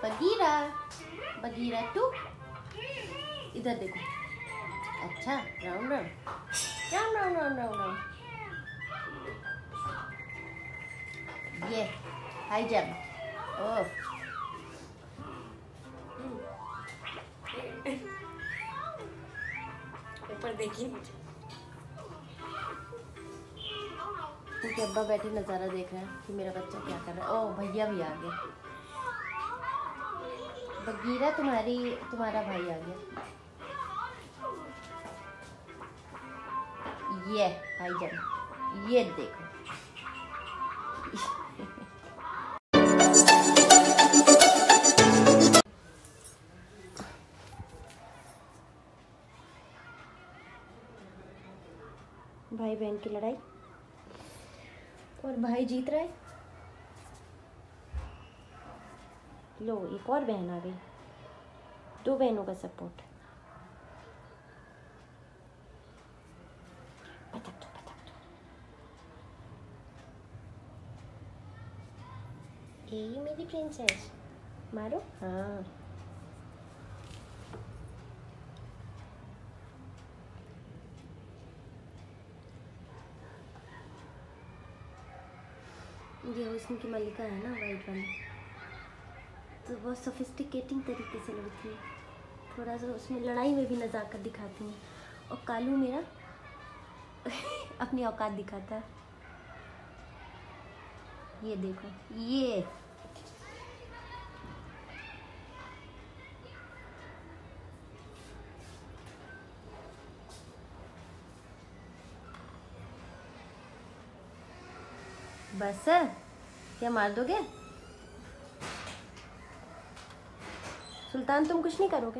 Bagheera, Bagheera to, इधर देखो। अच्छा, round round round round round round round. ये हाई जंप। ओह, ऊपर देखिए मुझे। उनके अब्बा बैठे नज़ारा देख रहे हैं कि मेरा बच्चा क्या कर रहा है। ओह, भैया भी आ गया। बगीरा तुम्हारा भाई आ गया। ये हाई जंप, ये देखो। भाई बहन की लड़ाई और भाई जीत रहा है। लो, एक और बहन आ गई। 2 बहनों का सपोर्ट। पटक दो, पटक दो। ये मेरी प्रिंसेस, मारो। हाँ, ये हुस्न की मल्लिका है ना, वाइट वाली, तो बहुत सोफिस्टिकेटिंग तरीके से लड़ती है। थोड़ा सा उसमें लड़ाई में भी नज़ाकत दिखाती हैं। और कालू मेरा अपनी औकात दिखाता है। ये देखो, ये बस क्या मार दोगे? सुल्तान, तुम कुछ नहीं करोगे?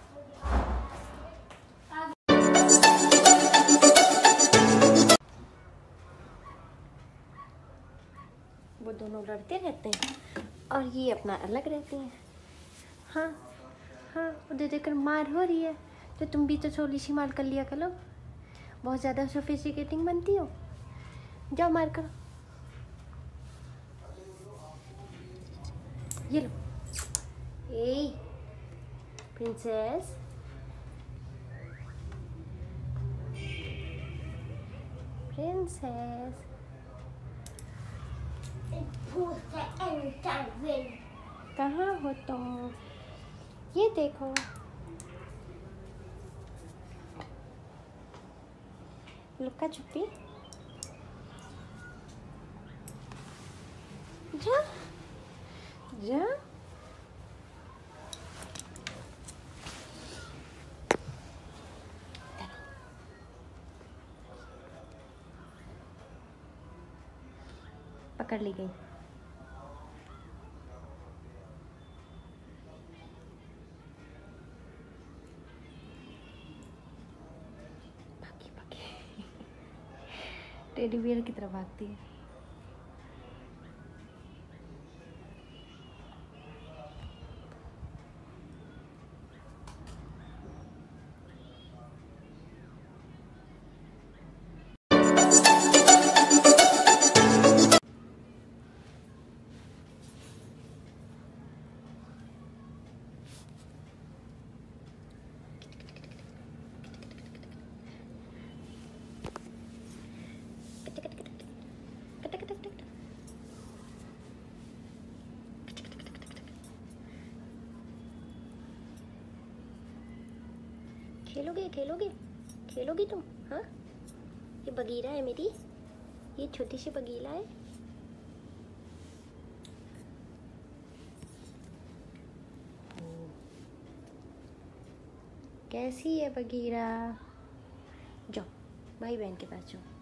वो दोनों लड़ते रहते हैं और ये अपना अलग रहती हैं। हाँ हाँ, उधर देखकर मार हो रही है तो तुम भी तो थोड़ी सी मार कर लिया करो। बहुत ज़्यादा सोफिस्टिकेटिंग बनती हो। जाओ मार करो। ये लो। ए प्रिंसेस, प्रिंसेस, कहाँ हो तुम? ये देखो, लुक्का छुपी। जा जा, पकड़ ली गई। भागी भागी टेडी बियर की तरफ भागती है। खेलोगे खेलोगे खेलोगी तुम? हाँ, ये बगीरा है मेरी, ये छोटी सी बगीरा है। कैसी है बगीरा? जाओ भाई बहन के पास जाओ।